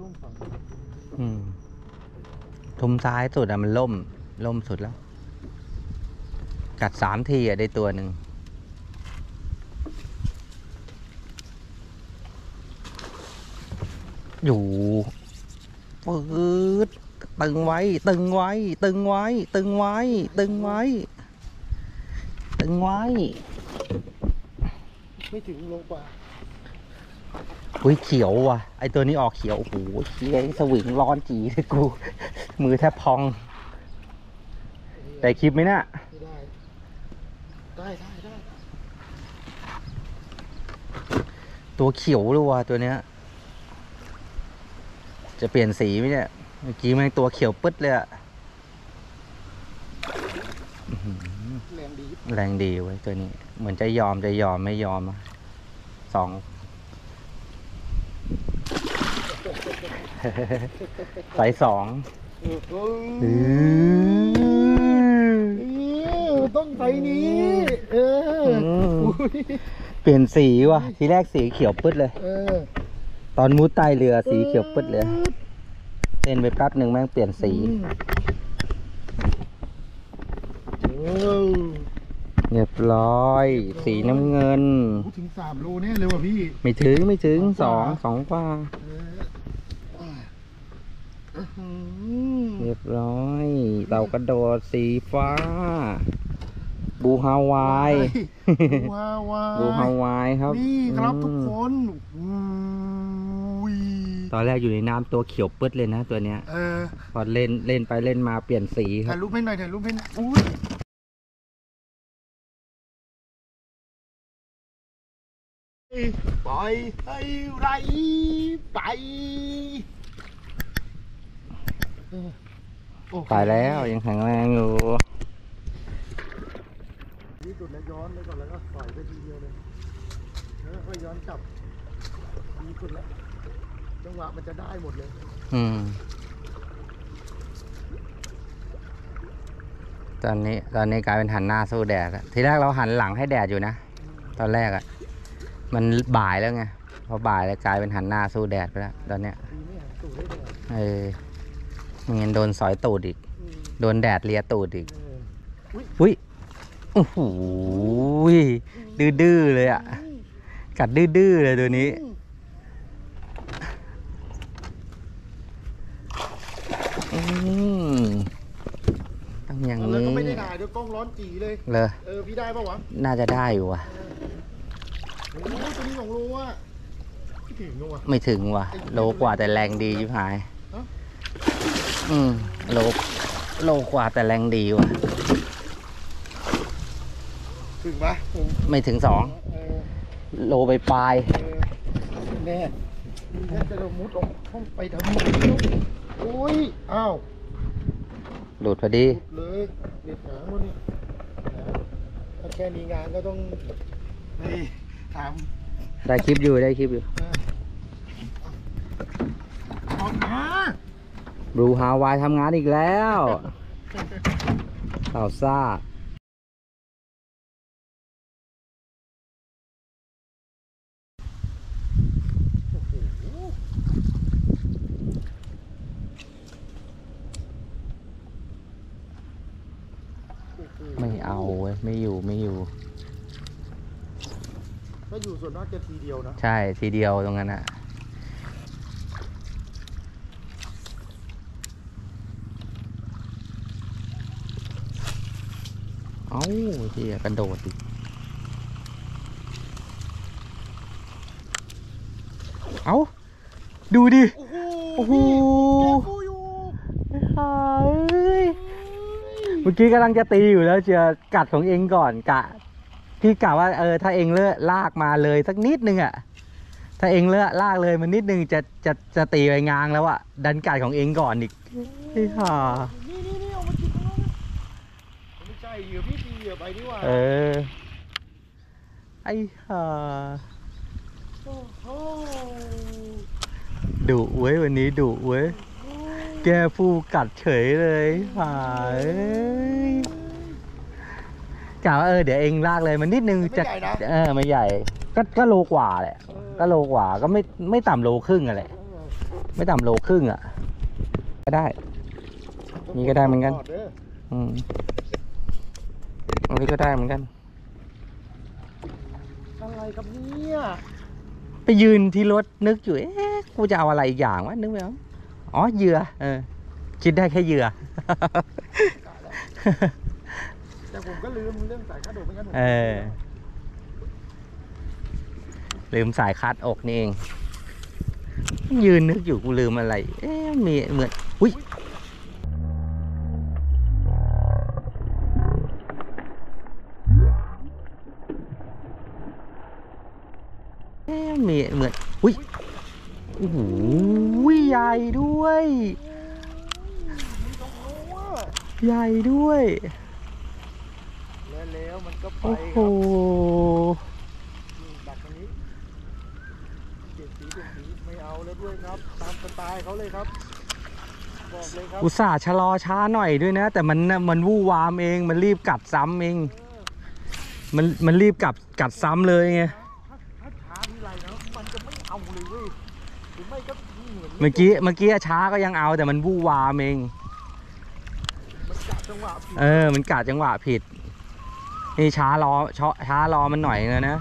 ล่มฝั่งทุมซ้ายสุดอะมันล่มสุดแล้วกัด3 ทีอะได้ตัวหนึ่งอยู่ปืดตึงไว้ตึงไว้ตึงไว้ตึงไว้ตึงไว้ตึงไว้ไม่ถึงโลกว่าอุ้ยเขียวว่ะไอตัวนี้ออกเขียวโอ้โหเขียวสวิงร้อนจีเลยกูมือแทบพองแต่คลิปไหมน่ะได้ตัวเขียวเลยว่ะตัวเนี้ยจะเปลี่ยนสีไหมเนี่ยเมื่อกี้มันตัวเขียวปึ๊ดเลยอะแรงดีเว้ยตัวนี้เหมือนจะยอมไม่ยอม2สาย2 ต้องใส่นี้เปลี่ยนสีว่ะทีแรกสีเขียวปึ๊ดเลยตอนมุดใต้เรือสีเขียวปึ๊ดเลยเล่นไปแป๊บหนึ่งแม่งเปลี่ยนสีเรียบร้อยสีน้ำเงินถึง3 โลเนี่ยเลยว่ะพี่ไม่ถึง2 กว่าเรียบร้อยเต่ากระโดดสีฟ้าบูฮาวายบูฮาวายครับนี่ครับทุกคนตอนแรกอยู่ในน้ำตัวเขียวปึ๊ดเลยนะตัวเนี้ยพอเล่นไปเล่นมาเปลี่ยนสีครับถ่ายรูปให้หน่อยปล่อยให้ไหลไปแล้วยังแข็งแรงอยู่ที่สุดแล้วย้อนไปก่อนแล้วก็ปล่อยไปทีเดียวเลยแล้วก็ย้อนกลับดีสุดแล้วจังหวะมันจะได้หมดเลยตอนนี้กลายเป็นหันหน้าสู้แดดทีแรกเราหันหลังให้แดดอยู่นะตอนแรกมันบ่ายแล้วไงพอบ่ายแล้วกลายเป็นหันหน้าสู้แดดไปแล้วตอนเนี้ยไม่งั้นโดนสอยตูดอีกโดนแดดเลียตูดอีกอุ้ยโอ้โหดื้อเลยอ่ะกัดดื้อเลยตัวนี้ต้องอย่างนี้ก็ไม่ได้ถ่ายด้วยกล้องร้อนจีเลยพี่ได้ปะวะน่าจะได้อยู่ว่ะโอ้ตัวนี้2 โลอ่ะไม่ถึงว่ะโลกว่าแต่แรงดีชิบหายโลกว่าแต่แรงดีว่ะถึงปะไม่ถึง2 โลไปปลายแน่จะมุดลงห้องไปทำไมโอ้ยอ้าวหลุดพอดีเลยเด็ดหางแล้วนี่ถ้าแค่มีงานก็ต้องนี่ถามได้คลิปอยู่ออกมาบลูฮาวายทำงานอีกแล้วข่าวซ่าไม่เอาเว้ยไม่อยู่ถ้าอยู่ส่วนมากจะทีเดียวนะใช่ทีเดียวตรงนั้นอะเอ้าที่กระโดดดิเอ้าดูดิโอ้โหเมื่อกี้กำลังจะตีอยู่แล้วเชียร์กัดของเองก่อนพี่กะว่าถ้าเองเลือกลากมาเลยสักนิดนึงอะถ้าเองเลือกลากเลยมันนิดนึงจะตีไปงางแล้วอะดันกัดของเองก่อนอีกนี่ค่ะนี่เอามาจิกของเราไม่ใช่เหยื่อพี่ตีเหยื่อไปดีกว่าไอ้ห่าดุเว้ยวันนี้ดุเว้ยแกฟูกัดเฉยเลยห่ากะว่าเดี๋ยวเองลากเลยมันนิดนึงจะไม่ใหญ่ก็โลกว่าแหละก็โลกว่าก็ไม่ต่ำโลครึ่งอะไรไม่ต่ำโลครึ่งอ่ะก็ได้นี่ก็ได้เหมือนกันอันนี้ก็ได้เหมือนกันอะไรครับเนี่ยไปยืนที่รถนึกอยู่กูจะเอาอะไรอีกอย่างวะนึกไม่ออกอ๋อเหยื่อคิดได้แค่เหยื่อแต่ผมก็ลืมเรื่องสายคาดอกเหมือนกันลืมสายคาดอกนี่เองยืนนึกอยู่กูลืมอะไรมีเหมือนอุ้ยมีเหมือนอุ้ยโอ้โหใหญ่ด้วยใหญ่ด้วยแล้วมันก็ไปโอ้โหดักตรงนี้เปลี่ยนสีไม่เอาแล้วด้วยครับตามสไตล์เขาเลยครับบอกเลยครับอุตส่าห์ชะลอช้าหน่อยด้วยนะแต่มันวู่วามเองมันรีบกัดซ้ำเองมันรีบกัดซ้ำเลยไงถ้าช้าทีไรนะมันจะไม่เอาเลยเว้ยหรือไม่ก็เมื่อกี้ช้าก็ยังเอาแต่มันวู่วามเองมันกะจังหวะผิดมันกะจังหวะผิดนี่ช้ารอมันหน่อยนะ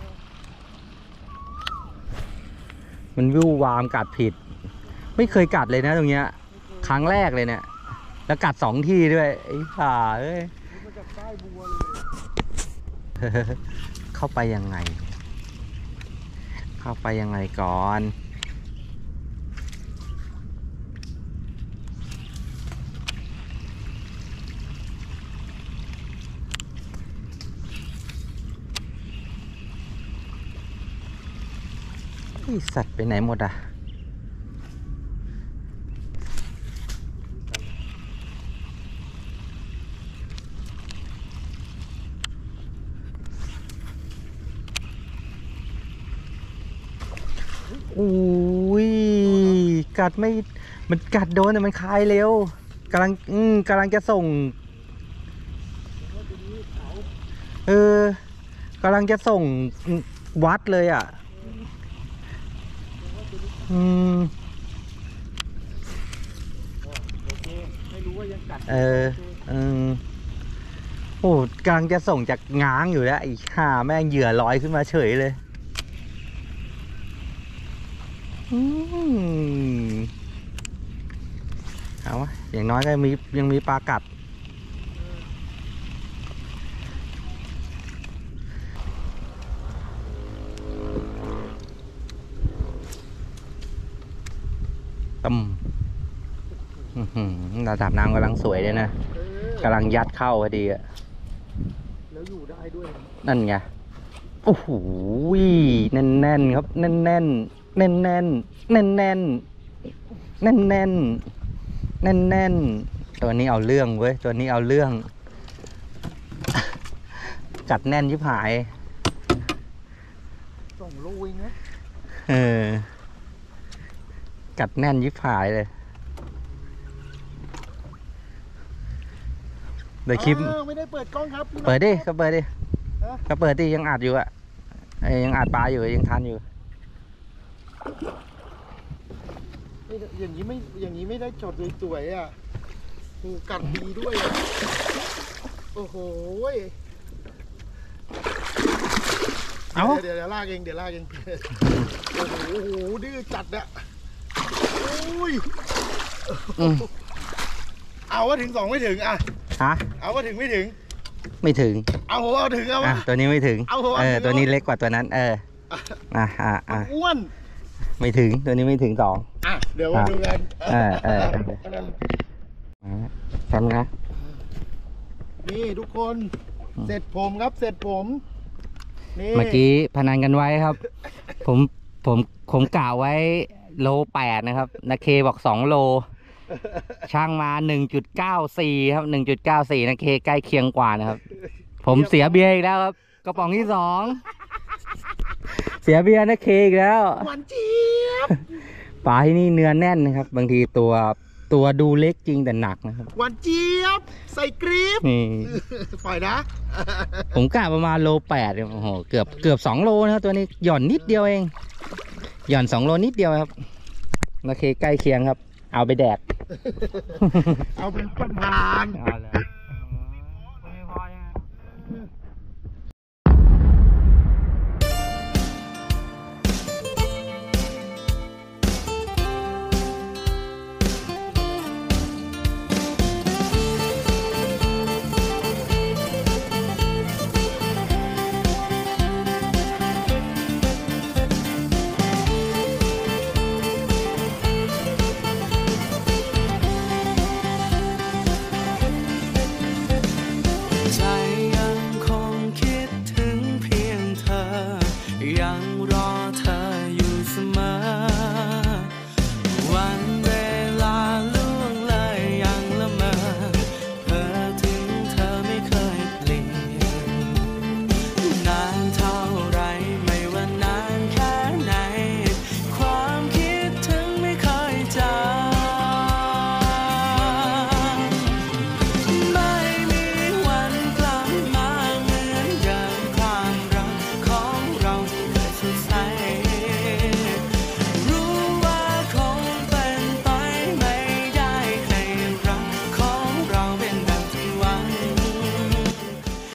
มันวู่วามกัดผิดไม่เคยกัดเลยนะตรงเนี้ยครั้งแรกเลยเนี่ยแล้วกัด2 ที่ด้วยไอ้ห่ามันจะได้บัวเลยเข้าไปยังไงก่อนสัตว์ไปไหนหมดอ่ะอุ้ยกัดไม่มันกัดโดนแต่มันคายเร็วกำลังจะส่งกำลังจะส่งวัดเลยอ่ะไม่รู้ว่ายังกัดโอ้กำลังจะส่งจากง้างอยู่แล้วไอ้ห่าแม่งเหยื่อลอยขึ้นมาเฉยเลยเอาวะอย่างน้อยก็ยังมีปลากัดระดับน้ำกำลังสวยเลยนะกำลังยัดเข้าพอดีอะแล้วอยู่ได้ด้วยนั่นไงโอ้โหแน่นครับแน่นตัวนี้เอาเรื่องเว้ยตัวนี้เอาเรื่องกัดแน่นยิบหายส่งลูกนะกัดแน่นยิบหายเลยเดี๋ยวคลิปไม่ได้เปิดกล้องครับเปิดดิก็เปิดดิยังอัดอยู่อ่ะยังอัดปลาอยู่ยังทันอยู่อย่างนี้ไม่ได้จดสวยๆอ่ะถูกกัดดีด้วยโอ้โหเดี๋ยวลากเองโอ้โหดื้อจัดอะอุ้ยเอาว่าถึง2ไม่ถึงอ่ะเอาว่าถึงไม่ถึงเอาถึงเอาตัวนี้ไม่ถึงตัวนี้เล็กกว่าตัวนั้นอ้วนไม่ถึงตัวนี้ไม่ถึง2 เดี๋ยวมาดูกันทำนะนี่ทุกคนเสร็จผมนี่เมื่อกี้พนันกันไว้ครับผมกล่าวไว้โล8นะครับนาเคบอก2 โลช่างมา1.94ครับ1.94นาเคใกล้เคียงกว่านะครับผมเสียเบียร์อีกแล้วครับกระป๋องที่2เสียเบียร์นาเคอีกแล้วหวานเจี๊ยบปลาที่นี่เนื้อแน่นนะครับบางทีตัวดูเล็กจริงแต่หนักนะครับหวานเจี๊ยบใส่กรีบนี่ปล่อยนะผมกะประมาณโล8โอ้โหเกือบ2 โลนะครับตัวนี้หย่อนนิดเดียวเองหย่อน2 โลนิดเดียวครับโอเคใกล้เคียงครับ เอาไปแดกเอาเป็นประมาณเอาเลย